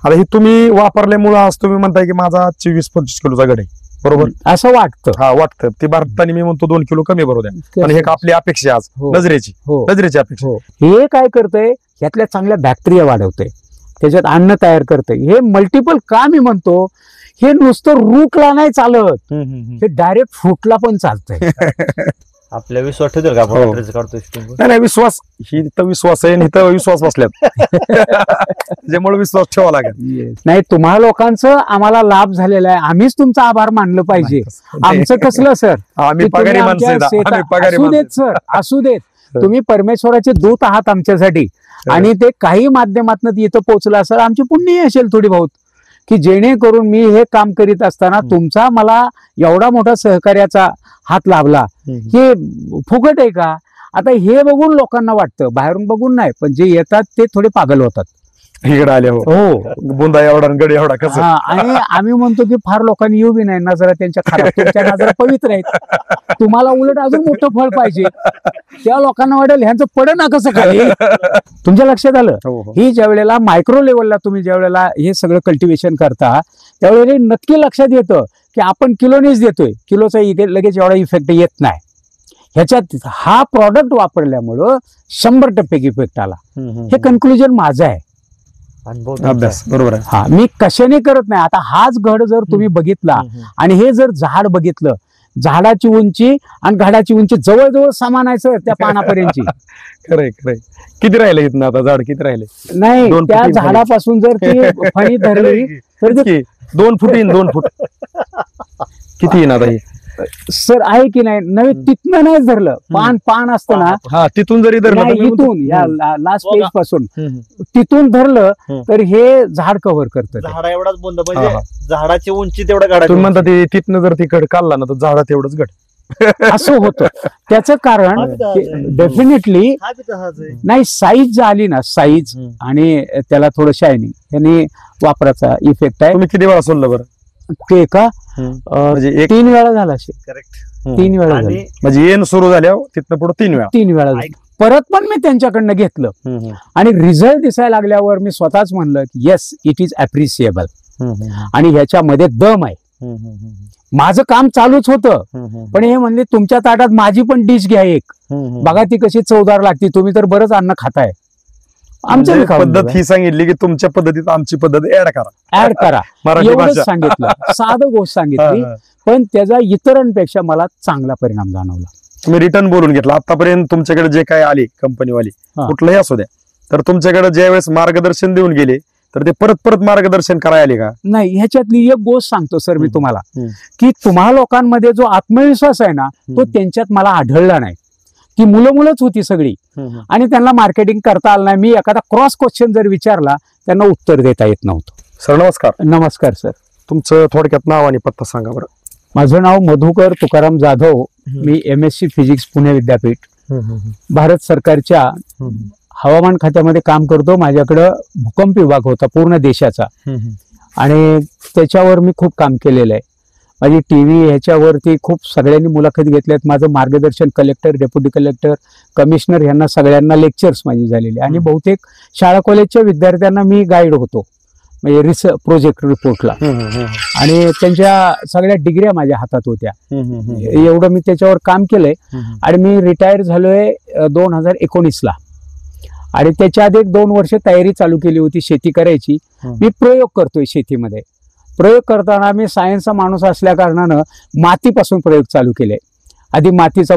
आता ही तुम्ही वापरल्यामुळे आज तुम्ही म्हणताय की माझा 24-25 किलोचा गड आहे, बरोबर? असं वाटतं. हा, वाटतं. ती भारताने मी म्हणतो 2 किलो कमी बरोबर द्या, पण हे आपली अपेक्षा आज नजरेची नजरेची अपेक्षा. हे काय करतंय, ह्यातल्या चांगल्या बॅक्टेरिया वाढवते, त्याच्यात अन्न तयार करते. हे मल्टिपल का मी म्हणतो, हे नुसतं रूटला नाही चालत, हे डायरेक्ट फ्रूटला पण चालतंय. आपल्या विश्वास ठेवतील का आपण काढतोय? नाही, विश्वास ही तर विश्वास आहे, तर विश्वास बसल्यात त्याच्यामुळे विश्वास ठेवा लागेल. नाही, तुम्हा लोकांचं आम्हाला लाभ झालेला आहे, आम्हीच तुमचा आभार मानलं पाहिजे. आमचं कसलं सर, आम्ही पगारी असू देत सर, असू देत. तुम्ही परमेश्वराचे दूत आहात आमच्यासाठी, आणि ते काही माध्यमातून इथं पोहोचलं असेल, आमची पुण्य असेल थोडी बहुत, की जेणेकरून मी हे काम करीत असताना तुमचा मला एवढा मोठा सहकार्याचा हात लाभला. हे फुकट आहे का? आता हे बघून लोकांना वाटतं, बाहेरून बघून नाही, पण जे येतात ते थोडे पागल होतात. इकडे आले हो, बुंदा एवढा गड एवढा कसं. आणि आम्ही म्हणतो की फार लोकांनी येऊ बी नाही, नजरा त्यांच्या खराब, तुमच्या नजरा पवित्र आहेत, तुम्हाला उलट अजून मोठं फळ पाहिजे. त्या लोकांना वाटेल ह्यांचं पडं ना कसं खाली. तुमच्या लक्षात आलं, ही ज्या वेळेला मायक्रो लेवलला तुम्ही ज्या वेळेला हे सगळं कल्टिवेशन करता, त्यावेळेला नक्की लक्षात येतं की आपण किलोनेच देतोय, किलोचा लगेच एवढा इफेक्ट येत नाही. ह्याच्यात हा प्रॉडक्ट वापरल्यामुळं 100% इफेक्ट आला. हे कन्क्लुजन माझं आहे, अभ्यास बरोबर आहे. हा, मी कशाने करत नाही. आता हाच घड जर तुम्ही बघितला आणि हे जर झाड बघितलं, झाडाची उंची आणि घडाची उंची जवळजवळ समान आहे सर, त्या पानापर्यंतची. खरंय खरंय. किती राहिले इथं आता झाड, किती राहिले? नाही, त्या झाडापासून जर ती फणी धरली तर 2 फूट येईन, 2 फूट किती येईन आता? सर आहे की नाही, नव्हे तिथनं नाही धरलं, पान असतं ना, हा, तिथून जरी धरलं, इथून या लास्ट पेज पासून तिथून धरलं तर हे झाड कव्हर करतं. झाडा एवढाच बुंद, म्हणजे झाडाची उंची तेवढा गाडा. तुम्ही म्हणता ते तिथनं जर ती गड काढला ना, तर झाडात एवढंच गड असं होतं. त्याचं कारण डेफिनेटली नाही, साईज आली ना, साईज आणि त्याला थोडं शायनिंग, यांनी वापराचा इफेक्ट आहे. तुम्ही किती वेळा सोडलं बरं ते का? म्हणजे 3 वेळा झाला असेल. करेक्ट, 3 वेळा, म्हणजे येण सुरू झाल्यावर तिथनं पुढे 3 वेळा. परत पण मी त्यांच्याकडनं घेतलं आणि रिझल्ट दिसायला लागल्यावर मी स्वतःच म्हणलं की येस, इट इज अप्रिशिएबल आणि ह्याच्यामध्ये दम आहे. माझं काम चालूच होतं, पण हे म्हणले तुमच्या ताटात माझी पण डिश घ्या एक, बघा ती कशी चवदार लागते, तुम्ही तर बरंच अन्न खाताय. आमची पद्धत ही सांगितली की तुमच्या पद्धतीत आमची पद्धत ऍड करा. एवढंच सांगितलं, साधं गोष्ट सांगितली, पण त्याचा इतरांपेक्षा मला चांगला परिणाम जाणवला. तुम्ही रिटर्न बोलून घेतला. आतापर्यंत तुमच्याकडे जे काय आले कंपनीवाले, कुठलंही असू द्या, तर तुमच्याकडे ज्या वेळेस मार्गदर्शन देऊन गेले, तर ते परत मार्गदर्शन करायला आले का? नाही, ह्याच्यातली एक गोष्ट सांगतो सर मी तुम्हाला, की तुम्हा लोकांमध्ये जो आत्मविश्वास आहे ना, तो त्यांच्यात मला आढळला नाही. ती मुलंच होती सगळी, आणि त्यांना मार्केटिंग करता आलं नाही. मी एखादा क्रॉस क्वेश्चन जर विचारला, त्यांना उत्तर देता येत नव्हतं. सर नमस्कार. नमस्कार सर. तुमचं थोडक्यात नाव आणि पत्ता सांगा बरं. माझं नाव मधुकर तुकाराम जाधव. मी MSc फिजिक्स पुणे विद्यापीठ, भारत सरकारच्या हवामान खात्यामध्ये काम करतो. माझ्याकडं भूकंप विभाग होता पूर्ण देशाचा, आणि त्याच्यावर मी खूप काम केलेलं आहे. माझी TV ह्याच्यावरती खूप सगळ्यांनी मुलाखत घेतल्यात. माझं मार्गदर्शन कलेक्टर, डेप्युटी कलेक्टर, कमिशनर यांना सगळ्यांना लेक्चर्स माझी झालेले, आणि बहुतेक शाळा कॉलेजच्या विद्यार्थ्यांना मी गाईड होतो, म्हणजे रिसर्च प्रोजेक्ट रिपोर्टला, आणि त्यांच्या सगळ्या डिग्र्या माझ्या हातात होत्या. एवढं मी त्याच्यावर काम केलंय, आणि मी रिटायर झालोय 2019ला, आणि त्याच्या आधी 1-2 वर्ष तयारी चालू केली होती शेती करायची. मी प्रयोग करतोय शेतीमध्ये. प्रयोग करताना मी सायन्सचा माणूस असल्या कारणानं मातीपासून प्रयोग चालू केले. आधी मातीचा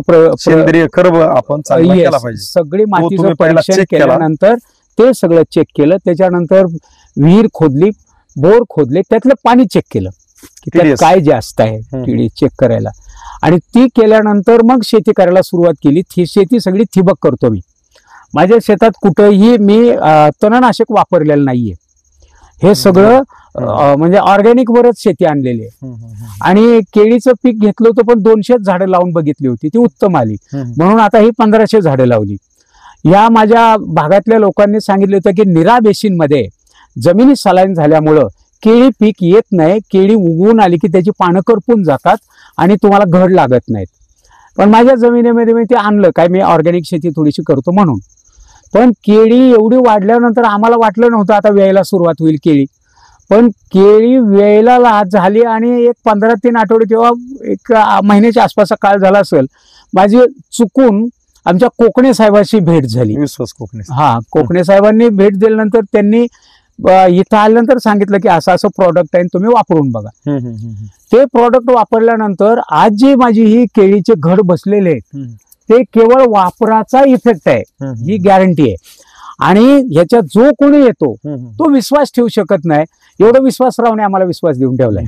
सगळी मातीचं परीक्षण केल्यानंतर ते सगळं चेक केलं. त्याच्यानंतर विहीर खोदली, बोर खोदले, त्यातलं पाणी चेक केलं की त्यात काय जास्त आहे किडी चेक करायला, आणि ती केल्यानंतर मग शेती करायला सुरुवात केली. शेती सगळी ठिबक करतो मी. माझ्या शेतात कुठंही मी तणनाशक वापरलेलं नाहीये. हे सगळं म्हणजे ऑर्गॅनिक वरच शेती आणलेली आहे. आणि केळीचं पीक घेतलं होतं, पण 200 झाडं लावून बघितली होती, ती उत्तम आली, म्हणून आता ही 1500 झाडं लावली. या माझ्या भागातल्या लोकांनी सांगितलं होतं की निरा बेसिन मध्ये जमिनी सलाईन झाल्यामुळं केळी पीक येत नाही, केळी उगवून आली की त्याची पानं करपून जातात आणि तुम्हाला घड लागत नाहीत. पण माझ्या जमिनीमध्ये मी ते आणलं, काय मी ऑर्गॅनिक शेती थोडीशी करतो म्हणून. पण केळी एवढी वाढल्यानंतर आम्हाला वाटलं नव्हतं आता व्यायला सुरुवात होईल केळी. पण केळी वेळेला झाली आणि एक 15-3 आठवडे किंवा एक महिन्याच्या आसपासचा काळ झाला असेल, माझी चुकून आमच्या कोकणे साहेबांशी भेट झाली. विश्वास कोकणे. हा, कोकणे साहेबांनी भेट दिल्यानंतर त्यांनी इथं आल्यानंतर सांगितलं की असं असं प्रॉडक्ट आहे, तुम्ही वापरून बघा. ते प्रॉडक्ट वापरल्यानंतर आज जी माझी ही केळीचे घड बसलेले आहेत ते केवळ वापराचा इफेक्ट आहे, ही गॅरंटी आहे. आणि ह्याच्यात जो कोणी येतो तो विश्वास ठेवू शकत नाही. एवढं विश्वासरावने आम्हाला विश्वास देऊन ठेवलाय.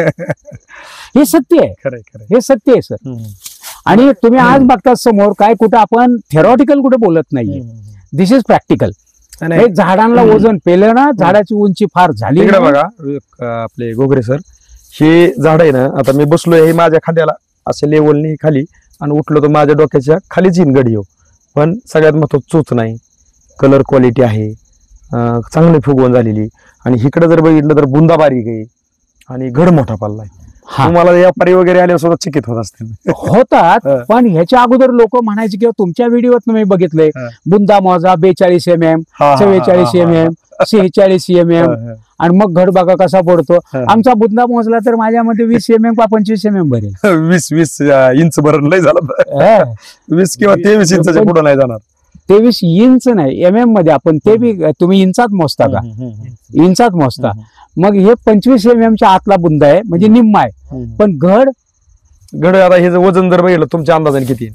हे सत्य आहे, खरंय खरंय. हे सत्य आहे सर. आणि तुम्ही आज बघता समोर काय, कुठं आपण थेरॉटिकल कुठे बोलत नाहीये. This is practical. झाडांना वजन पेलं ना, झाडाची उंची फार झाली. इकडे बघा आपले गोगरे सर, हे झाड आहे ना, आता मी बसलोय हे माझ्या खांद्याला अशा लेवलनी खाली, आणि उठलो तर माझ्या डोक्याच्या खालीच येईन गडी. पण सगळ्यात महत्वाचं चोच नाही, कलर क्वालिटी आहे, चांगली फुगवण झालेली. आणि इकडे जर बघितलं तर बुंदा बारीक आहे आणि घड मोठा पडलाय. तुम्हाला व्यापारी वगैरे आले सुद्धा चिकित होत असतील. होतात, पण ह्याच्या अगोदर लोक म्हणायचे किंवा तुमच्या व्हिडिओत मी बघितलंय, बुंदा मोजा 42 mm, 44 mm, 46 mm, आणि मग घड बघा कसा पडतो. आमचा बुंदा मोजला तर माझ्यामध्ये 20 mm का 25 mm भरेल. 20 इंच भरण लय झालं. 20 किंवा 23 इंचाच्या पुढे नाही जाणार. 23 इंच नाही, MM मध्ये आपण ते बी तुम्ही इंचात मोजता का? इंचात मोजता. मग हे 25 mm च्या आतला बुंदा आहे, म्हणजे निम्मा आहे. पण घड आता हे वजन जर बघितलं तुमच्या अंदाजाने किती?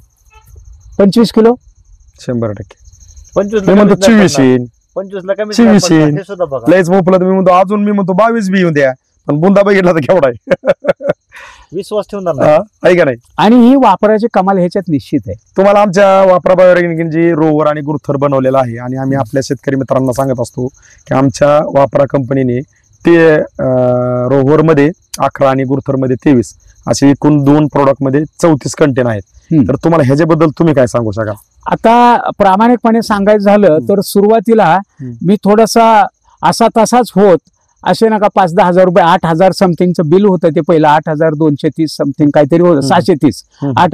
25 किलो. 100%. 25 मी म्हणतो 24 येईल, 25 ला कमी 24 येईल. हे सुद्धा बघा. लयच मोपला तर मी म्हणतो अजून, मी म्हणतो 22 बी येऊन द्या. पण बुंदा बघितला तर केवढा आहे. विश्वास ठेवणार आहे का नाही? आणि ही वापराची कमाल ह्याच्यात निश्चित आहे. तुम्हाला आमच्या वापरा बायोरेनिकजी रोवर आणि गुरुथर बनवलेला आहे. आणि आम्ही आपल्या शेतकरी मित्रांना सांगत असतो की आमच्या वापरा कंपनीने ते रोवर मध्ये 11 आणि गुरुथर मध्ये 23 असे एकूण 2 प्रोडक्ट मध्ये 34 कंटेन आहेत. तर तुम्हाला ह्याच्याबद्दल तुम्ही काय सांगू शकाल? आता प्रामाणिकपणे सांगायचं झालं तर सुरुवातीला मी थोडासा असा तसाच होत, असे नका 5-10 हजार रुपये, 8,000 समथिंगचं बिल होतं ते पहिलं, 8,230 समथिंग काहीतरी होतं, 630,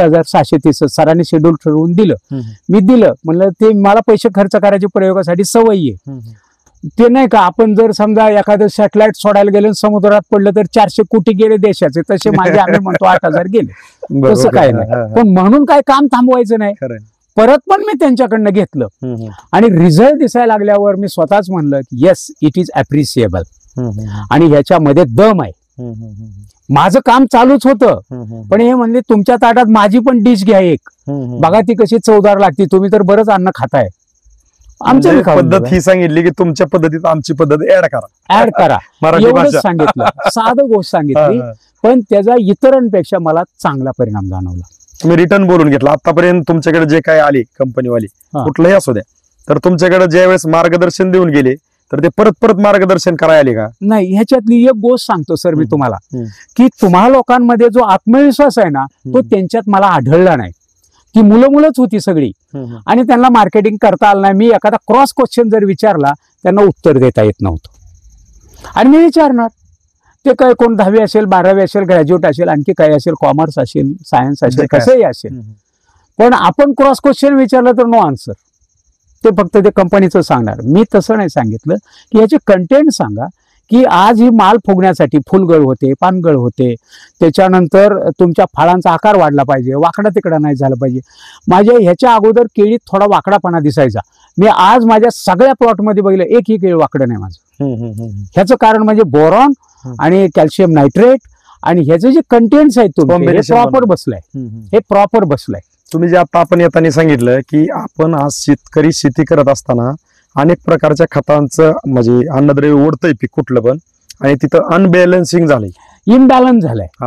8,630 सरांनी शेड्यूल ठरवून दिलं. मी दिलं, म्हणलं ते मला पैसे खर्च करायचे प्रयोगासाठी सवयी आहे. ते नाही का, आपण जर समजा एखादं सॅटेलाइट सोडायला गेलं समुद्रात पडलं तर 400 कोटी गेले देशाचे, तसे माझे आम्ही म्हणतो 8,000 गेले. तसं काय नाही, पण म्हणून काय काम थांबवायचं नाही. परत पण मी त्यांच्याकडनं घेतलं आणि रिझल्ट दिसायला लागल्यावर मी स्वतःच म्हणलं की येस, इट इज अप्रिशिएबल. आणि ह्याच्यामध्ये दम आहे. माझं काम चालूच होतं, पण हे म्हणले तुमच्या ताटात माझी पण डिश घ्या एक, बघा ती कशी चवदार लागते, तुम्ही तर बरंच अन्न खाताय. आमच्या पद्धत ही सांगितली की तुमच्या पद्धतीत आमची पद्धत ऍड करा. एवढंच सांगितलं, साधं गोष्ट सांगितली, पण त्याचा इतरांपेक्षा मला चांगला परिणाम जाणवला. तुम्ही रिटर्न बोलून घेतला. आतापर्यंत तुमच्याकडे जे काही आले कंपनीवाले कुठलंही असू द्या, तर तुमच्याकडे ज्यावेळेस मार्गदर्शन देऊन गेले तर ते परत परत मार्गदर्शन करायला आले का? नाही, ह्याच्यातली एक गोष्ट सांगतो सर मी तुम्हाला, की तुम्हा लोकांमध्ये जो आत्मविश्वास आहे ना, तो त्यांच्यात मला आढळला नाही. ती मुलंच होती सगळी आणि त्यांना मार्केटिंग करता आलं नाही. मी एखादा क्रॉस क्वेश्चन जर विचारला त्यांना उत्तर देता येत नव्हतं. आणि मी विचारणार, ते काय कोण 10वी असेल, 12वी असेल, ग्रॅज्युएट असेल, आणखी काय असेल, कॉमर्स असेल, सायन्स असेल, कसंही असेल, पण आपण क्रॉस क्वेश्चन विचारलं तर नो आन्सर. ते फक्त ते कंपनीचं सांगणार. मी तसं नाही सांगितलं की याचे कंटेंट सांगा, की आज ही माल फुगण्यासाठी फुलगळ होते, पानगळ होते, त्याच्यानंतर तुमच्या फळांचा आकार वाढला पाहिजे, वाकडा तिकडा नाही झाला पाहिजे. माझ्या ह्याच्या अगोदर केळीत थोडा वाकडापणा दिसायचा. मी आज माझ्या सगळ्या प्लॉटमध्ये बघितलं एकही केळी वाकडं नाही माझं. ह्याचं कारण म्हणजे बोरॉन आणि कॅल्शियम नायट्रेट आणि ह्याचे जे कंटेंट्स आहेत हे प्रॉपर बसलाय, हे प्रॉपर बसलाय. तुम्ही जे आता आपण येताना सांगितलं की आपण आज शेतकरी शेती करत असताना अनेक प्रकारच्या खतांचं म्हणजे अन्नद्रव्य ओढतंय पीक कुठलं पण, आणि तिथं अनबॅलन्सिंग झालंय, इम्बॅलन्स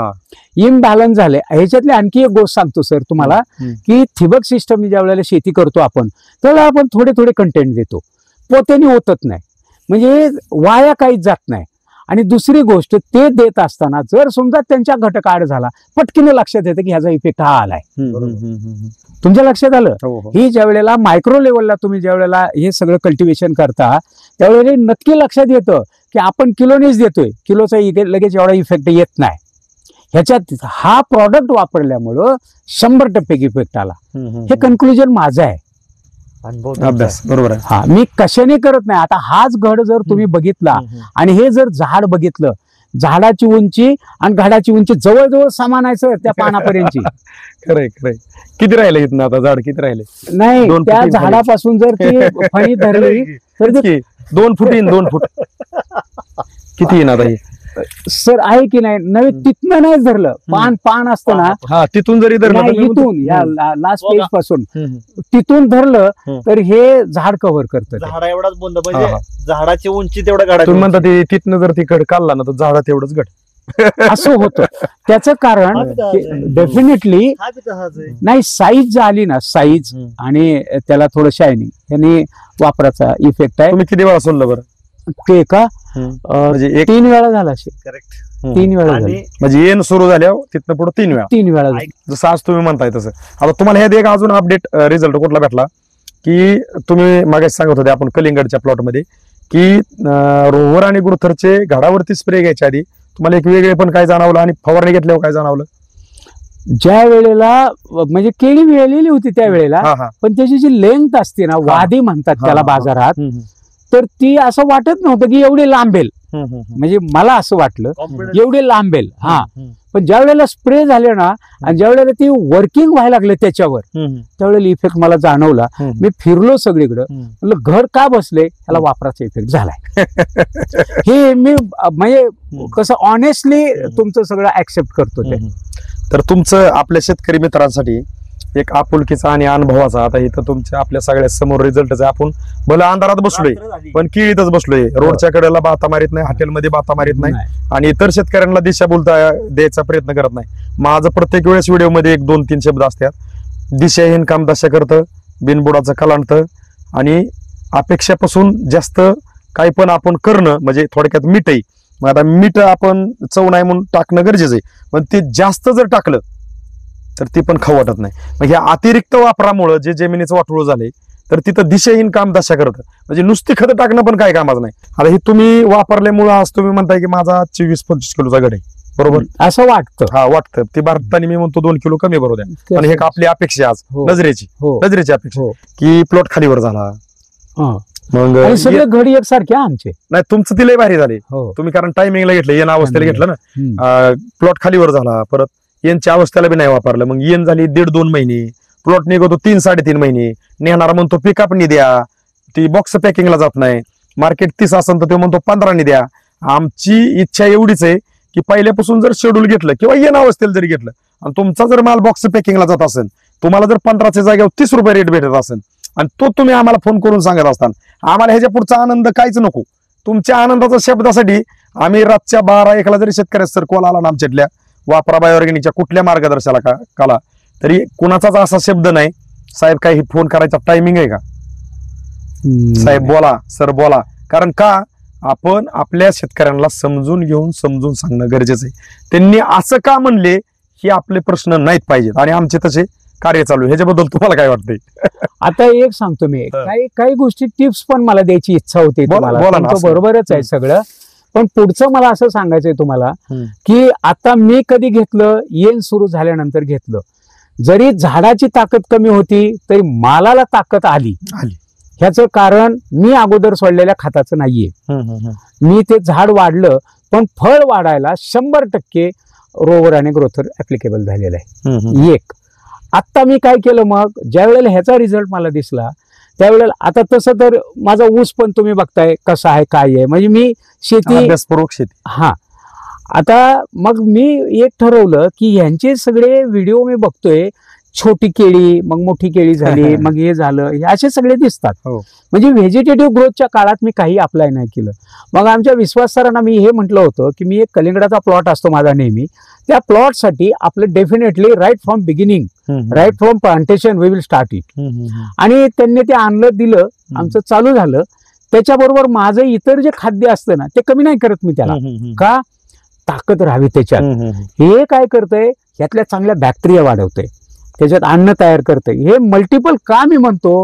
झालंय. ह्याच्यातली आणखी एक गोष्ट सांगतो सर तुम्हाला, की ठिबक सिस्टम ज्या वेळेला शेती करतो आपण, त्यावेळेला आपण थोडे कंटेंट देतो, पोत्याने होतच नाही, म्हणजे वाया काहीच जात नाही. आणि दुसरी गोष्ट, ते देत असताना जर समजा त्यांच्या घटक आड झाला, पटकीने लक्षात येतं की ह्याचा इफेक्ट हा आलाय. तुमच्या लक्षात आलं? ही ज्या वेळेला मायक्रो लेवलला तुम्ही ज्या वेळेला हे सगळं कल्टिवेशन करता, त्यावेळेला नक्की लक्षात येतं की आपण किलोनेच देतोय, किलोचा लगेच एवढा इफेक्ट येत नाही. ह्याच्यात हा प्रॉडक्ट वापरल्यामुळं 100% इफेक्ट आला. हे कन्क्लुजन माझं आहे. अनुभव तुमचा अभ्यास बरोबर आहे. हा, मी कशाने करत नाही. आता हाच घड जर तुम्ही बघितला आहे. आणि हे जर झाड बघितलं, झाडाची उंची आणि घडाची उंची जवळजवळ समान आहे सर त्या पानापर्यंतची. खरंय खरंय. किती राहिले इथनं आता झाड किती राहिले? नाही, 2 त्या फुटी खाली. झाडापासून जर ती फणी धरली तर ते की 2 फूट येईन 2 फूट किती येईन आता हे? सर आहे की नाही नव्हे, तिथनं नाही धरलं. पान असतं ना, हा तिथून जरी धरलं तर नाही, मी म्हणतो- इथून या लास्ट पेज पासून हम्म. तिथून धरलं हम्म. तर हे झाड कव्हर करतं ते. झाडा एवढाच बुंद हा, म्हणजे हा. झाडाची उंची तेवढ्या गाडा तुम्ही म्हणता ते तिथनं जर ती कड काढला ना तर झाडात एवढंच घट. असं होतं. त्याचं कारण डेफिनेटली नाही, साईज आली ना, साईज आणि त्याला थोडं शायनिंग यांनी वापराचा इफेक्ट आहे. तुम्ही किती वेळा सोडलं बरं? ते का म्हणजे एक 3 वेळा झाला असेल. करेक्ट. 3 वेळा झाला. आणि म्हणजे येण सुरू झाल्यावर तिथनं पुढे 3 वेळा. 3 वेळा झाला. जसं आज तुम्ही म्हणताय तसं. आता तुम्हाला ह्यात एक अजून अपडेट रिझल्ट कुठला भेटला की तुम्ही मागाशी सांगत होते आपण कलिंगडच्या प्लॉटमध्ये की रोव्हर आणि ग्रोथरचे झाडावरती स्प्रे घ्यायच्या आधी तुम्हाला एक वेगळे पण काय जाणवलं आणि फवारणी घेतल्यावर काय जाणवलं? ज्या वेळेला म्हणजे केळी मिळालेली होती त्या वेळेला, हा हा पण त्याची जी लेंथ असते ना, वादी म्हणतात हा, त्याला हा. बाजारात, हम्म, तर ती असं वाटत नव्हतं की एवढी लांबेल. हम्म, हम्म, हम्म. म्हणजे मला असं वाटलं confidence- एवढे लांबेल. हा, हम्म, पण ज्या वेळेला स्प्रे झाले ना आणि ज्या वेळेला ती वर्किंग व्हायला लागले त्याच्यावर, हम्म, त्यावेळेला इफेक्ट मला जाणवला. हम्म. मी फिरलो सगळीकडे, हम्म. म्हणलं घर का बसले, त्याला वापराचा इफेक्ट झालाय. हे मी म्हणजे कसं ऑनेस्टली तुमचं सगळं ऍक्सेप्ट करतो ते. हम्म. तर तुमचं आपल्या शेतकरी मित्रांसाठी एक आपुलकीचा आणि अनुभवाचा आता इथं तुमच्या आपल्या सगळ्या समोर रिझल्ट आहे. आपण भलं अंधारात बसलोय रात्र झाली. पण किळीतच बसलोय. रोडच्या कडेला बाता मारित नाही, हॉटेलमध्ये बाता मारित नाही नाही. आणि इतर शेतकऱ्यांना दिशा बोलता द्यायचा प्रयत्न करत नाही. माझं प्रत्येक वेळेस व्हिडिओमध्ये 1-2-3 शब्द असतात. दिशाहीन काम दशा करतं, बिनबुडाचं कलांडतं आणि अपेक्षापासून जास्त काही पण आपण करणं म्हणजे थोडक्यात मीठही. मग आता मीठ आपण चव नाही म्हणून टाकणं गरजेचं आहे, पण ते जास्त जर टाकलं तर ती पण खाऊ वाटत नाही. मग ह्या अतिरिक्त वापरामुळं जे जमिनीचं वाटोळं झालंय तर तिथं दिशाहीन काम दशा करतं. म्हणजे नुसती खतं टाकणं पण काय कामाचं नाही. आता हे तुम्ही वापरल्यामुळं आज तुम्ही म्हणताय की माझा 24-25 किलोचा गड आहे, बरोबर? असं वाटतं. हा वाटतं. ती भारताने मी म्हणतो 2 किलो कमी बरोबर द्या. पण हे एक आपली अपेक्षा आज हो. नजरेची हो, नजरेची अपेक्षा हो. की प्लॉट खालीवर झाला. हा. मग आणि सगळे घडी एकसारखे आमचे. नाही तुमचं तिला भारी झाले हो. तुम्ही, कारण टायमिंगला घेतलं, येण अवस्थेला घेतलं ना. हम्म. प्लॉट खालीवर झाला, परत येनच्या अवस्थेला बी नाही वापरलं. मग येन झाली 1.5-2 महिने, प्लॉट निघतो 3-3.5 महिने. नेणारा म्हणतो पिकअप नि द्या, ती बॉक्स पॅकिंगला जात नाही. मार्केट 30 असेल तर तो म्हणतो 15 नि द्या. आमची इच्छा एवढीच आहे की पहिल्यापासून जर शेड्यूल घेतलं किंवा येण अवस्थेला जरी घेतलं आणि तुमचा जर माल बॉक्स पॅकिंगला जात असेल, तुम्हाला जर 15च्या जागेवर 30 रुपये रेट भेटत असेल आणि तो तुम्ही आम्हाला फोन करून सांगत असताना आम्हाला ह्याच्या पुढचा आनंद काहीच नको. तुमच्या आनंदाच्या शब्दासाठी आम्ही रातच्या 12-1ला जरी शेतकऱ्याचा सर कॉल आला ना आमच्यातल्या वापरा बायोऑर्गॅनिकच्या कुठल्या मार्गदर्शनाला काला तरी कुणाचाच असा शब्द नाही साहेब काही फोन करायचा टायमिंग आहे का, साहेब बोला, सर बोला. कारण का आपण आपल्या शेतकऱ्यांना समजून घेऊन समजून सांगणं गरजेचं आहे. त्यांनी असं का म्हणले हे आपले प्रश्न नाहीत पाहिजेत आणि आमचे तसे कार्य चालू आहे. ह्याच्याबद्दल तुम्हाला काय वाटतंय? आता एक सांगतो मी, काही गोष्टी टिप्स पण मला द्यायची इच्छा होती तुम्हाला. बोला ना, तुमचं असं. बरोबरच आहे सगळं, पण पुढचं मला असं सांगायचंय तुम्हाला की आता मी कधी घेतलं, येण सुरू झाल्यानंतर घेतलं. जरी झाडाची ताकद कमी होती तरी मालाला ताकद आली. ह्याचं कारण मी अगोदर सोडलेल्या खताचं नाहीये. मी ते झाड वाढलं पण फळ वाढायला 100% रोवर आणि ग्रोथर ऍप्लिकेबल झालेलं आहे. एक आत्ता मी काय केलं, मग ज्या वेळेला ह्याचा रिझल्ट मला दिसला त्यावेळेला, आता तसं तर माझा ऊस पण तुम्ही बघताय कसा आहे काय आहे, म्हणजे मी शेती अभ्यासपूर्वक शेती. हा. आता मग मी एक ठरवलं की ह्यांचे सगळे व्हिडिओ मी बघतोय, छोटी केळी मग मोठी केळी झाली मग हे झालं, हे असे सगळे दिसतात. हो. म्हणजे व्हेजिटेटिव्ह ग्रोथच्या काळात मी काही अप्लाय नाही केलं. मग आमच्या विश्वास सरांना मी हे म्हटलं होतं की मी एक कलिंगडाचा प्लॉट असतो माझा नेहमी, त्या प्लॉटसाठी आपलं definitely right from beginning, right from plantation we will start it. आणि त्यांनी ते आणलं दिलं, आमचं चालू झालं. त्याच्याबरोबर माझं इतर जे खाद्य असतं ना ते कमी नाही करत मी त्याला, का ताकद राहावी त्याच्यात. हे काय करतंय, ह्यातल्या चांगल्या बॅक्टेरिया वाढवतंय, त्याच्यात अन्न तयार करतंय. हे मल्टिपल का मी म्हणतो,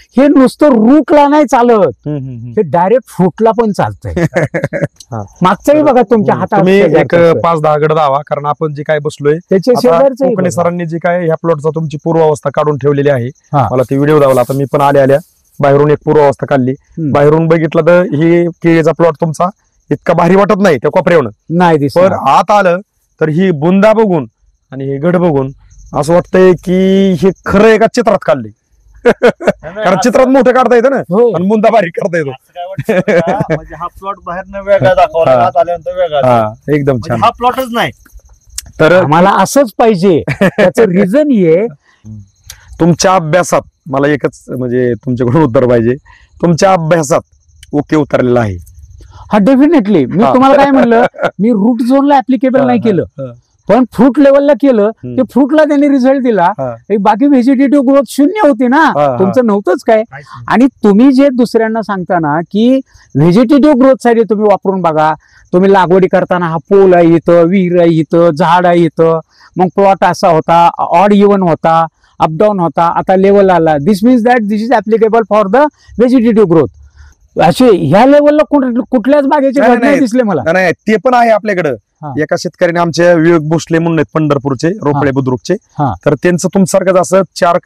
हे नुसतं रूटला नाही चालत, हम्म. हे डायरेक्ट फ्रूटला पण चालतंय. हा. मागचंही बघा तुमच्या हातात तुम्ही एक शेजारचं. 5-10 गड दावा, कारण आपण जे काय बसलोय त्याच्या आता शेजारचंही कोकणे बघा. सरांनी जी काय ह्या प्लॉटचा तुमची पूर्वावस्था काढून ठेवलेली आहे, हा. मला ती व्हिडिओ दावला. आता मी पण आल्या बाहेरून एक पूर्वावस्था काढली. हम्म. बाहेरून बघितलं तर ही केळीचा प्लॉट तुमचा इतका भारी वाटत नाही त्या कोपऱ्यावरून, नाही पण दिसत. आत आलं तर ही बुंदा बघून आणि हे गड बघून असं वाटतंय की हे खरं एका चित्रात काढले. कारण चित्रात मोठं काढता येतं ना, हो. आणि बुंदा बारीक करता येतो. असं काय वाटतं बघा, म्हणजे हा प्लॉट बाहेरनं वेगळा दाखवला, हा. आत आल्यानंतर वेगळा. हा, एकदम म्हणजे छान. हा प्लॉटच नाही. तर आम्हाला असंच पाहिजे. त्याचं रिझन हे तुमच्या अभ्यासात मला एकच म्हणजे तुमच्याकडून उत्तर पाहिजे. तुमच्या अभ्यासात ओके उतरलेला आहे. हा डेफिनेटली. मी हा. तुम्हाला काय म्हणलं, मी रूट झोनला ऍप्लिकेबल नाही केलं, पण फ्रूट लेवलला केलं. ते फ्रूटला त्यांनी रिझल्ट दिला. हा. एक बाकी व्हेजिटेटिव्ह ग्रोथ शून्य होती ना, हा. तुमचं नव्हतंच काय. आणि तुम्ही जे दुसऱ्यांना सांगताना की व्हेजिटेटिव्ह ग्रोथ साठी तुम्ही वापरून बघा, तुम्ही लागवडी करताना हा पोल आहे इथं, विहीर आहे इथं, झाड आहे इथं, मग प्लॉट असा होता, ऑड इव्हन होता, अपडाऊन होता, आता लेवल आला. This means that this is applicable for the vegetative growth. असे ह्या लेवलला कुठल्याच बागेचे नाही, घड नाही नाही. दिसले मला. नाही, ते पण आहे आपल्याकडं. हा. एका शेतकऱ्याने आमचे विवेक भोसले म्हणून आहेत पंढरपूरचे, रोपळे बुद्रुकचे. हा. तर त्यांचं तुमच्यासारखंच असं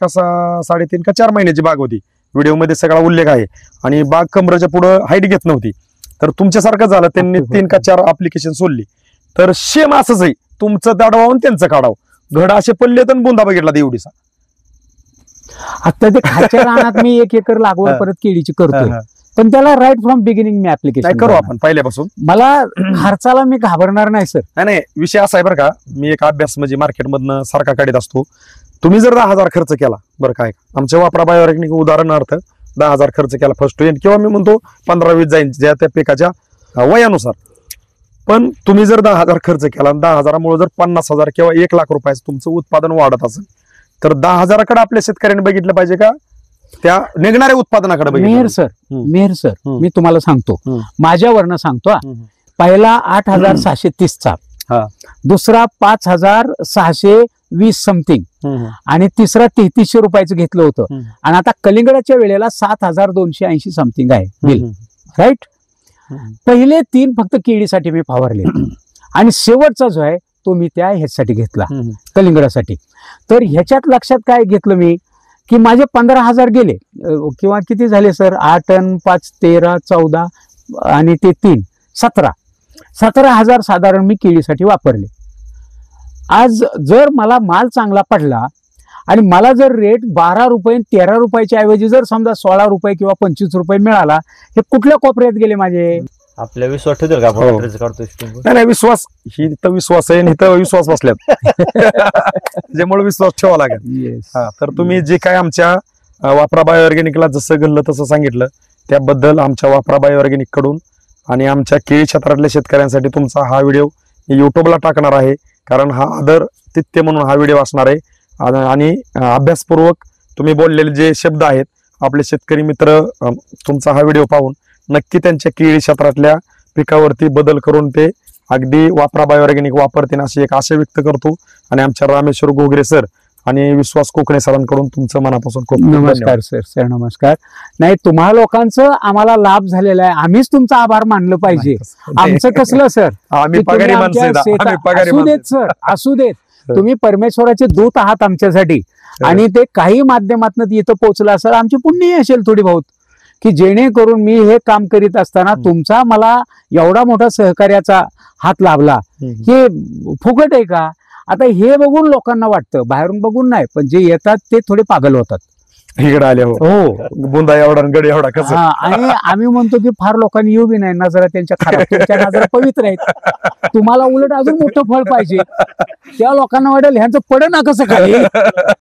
3 का 4 महिन्याची बाग होती. व्हिडिओमध्ये सगळा उल्लेख आहे. आणि बाग कमरेच्या पुढे हाईट घेत नव्हती. तर तुमच्यासारखं झालं, त्यांनी 3 का 4 ऍप्लिकेशन सोडली. तर सेम असंच आहे, तुमचं दाडवावून त्यांचं काढावं. घड असे पडले तर बुंदा बघितला एवढीसा. आता ते खालच्या रानात मी 1 एकर लागवड हा. परत केळीची करतोय, हा. पण त्याला राईट फ्रॉम बिगिनिंग मी नाही, ऍप्लिकेशन करू आपण पहिल्यापासून. मला खर्चाला मी घाबरणार नाही सर. नाही, विषय असा आहे बरं का. मी एक अभ्यास म्हणजे मार्केटमधनं सारखा काढत असतो. तुम्ही जर 10,000 खर्च केला, बरं काय आमच्या वापरा बायोटेक्निक उदाहरणार्थ 10,000 खर्च केला फर्स्ट येईल, किंवा मी म्हणतो 15-20 जाईन ज्या त्या पिकाच्या वयानुसार. पण तुम्ही जर 10,000 खर्च केला, 10,000मुळे जर 50,000 किंवा 1,00,000 रुपयाचं तुमचं उत्पादन वाढत असेल, तर 10,000कडे आपल्या शेतकऱ्यांनी बघितलं पाहिजे का त्या निघणाऱ्या उत्पादनाकडे बघितलं मेहर पाहिजे? सर, मेहर सर, मी तुम्हाला सांगतो, हम्म. माझ्यावरनं सांगतो हा. पहिला 8,630चा, हा. दुसरा 5,620 समथिंग, आणि तिसरा 3300 रुपयाचं घेतलं होतं. हम्म. आणि आता कलिंगडाच्या वेळेला 7,280 समथिंग आहे बिल. राईट. पहिले 3 फक्त केळीसाठी मी फवारले, आणि शेवटचा जो आहे तो मी त्या ह्याच्यासाठी घेतला, कलिंगडासाठी. तर ह्याच्यात लक्षात काय घेतलं मी, की माझे 15,000 गेले, किंवा किती झाले सर, 8 आणि 5 13 14 आणि ते 3 17,000 साधारण मी केळीसाठी वापरले. आज जर मला माल चांगला पडला आणि मला जर रेट 12 रुपये 13 रुपयाच्या ऐवजी जर समजा 16 रुपये किंवा 25 रुपये मिळाला, हे कुठल्या कोपऱ्यात गेले माझे? आपल्या विश्वास ठेवतील का हो. आपण ट्रेस काढतोय स्टिंग? नाही, विश्वास ही तर विश्वास आहे, आणि इथं विश्वास बसल्यात त्यामुळे विश्वास ठेवा लागेल. येस. हा, तर तुम्ही जे काय आमच्या वापरा बायोऑर्गॅनिकला जसं घडलं तसं सांगितलं, त्याबद्दल आमच्या वापरा बायोऑर्गॅनिक कडून आणि आमच्या केळी क्षेत्रातल्या शेतकऱ्यांसाठी तुमचा हा व्हिडिओ युट्यूबला टाकणार आहे. कारण हा आदर तिथ्य म्हणून हा व्हिडिओ असणार आहे. आणि अभ्यासपूर्वक तुम्ही बोललेले जे शब्द आहेत, आपले शेतकरी मित्र तुमचा हा व्हिडिओ पाहून नक्की त्यांच्या केळी क्षेत्रातल्या पिकावरती बदल करून ते अगदी वापरा बायोऑर्गॅनिक वापरतील अशी एक आशा व्यक्त करतो. आणि आमच्या रामेश्वर घोगरे सर आणि विश्वास कोकणे सरांकडून तुमचं मनापासून खूप खूप नमस्कार सर. सर नमस्कार. नाही, तुम्हा लोकांचं आम्हाला लाभ झालेला आहे, आम्हीच तुमचा आभार मानलं पाहिजे. आमचं कसलं सर, आम्ही पगारी माणसं आहेत, आम्ही पगारी असू माणसं देत सर, असू देत. तुम्ही परमेश्वराचे दूत आहात आमच्यासाठी, आणि ते काही माध्यमातून इथं पोहोचलं असेल, आमची पुण्य असेल थोडी बहुत, की जेणेकरून मी हे काम करीत असताना तुमचा मला एवढा मोठा सहकार्याचा हात लाभला. हे फुकट आहे का? आता हे बघून लोकांना वाटतं, बाहेरून बघून नाही, पण जे येतात ते थोडे पागल होतात. इकडे आले. हो, बुंदा एवढा आणि गड एवढा कसं. आणि आम्ही म्हणतो की फार लोकांनी येऊ बी नाही, नजरा त्यांच्या खराब, त्यांच्या नजरा पवित्र आहेत. तुम्हाला उलट अजून मोठं फळ पाहिजे, त्या लोकांना वाटेल ह्यांचं पड ना कसं खाली.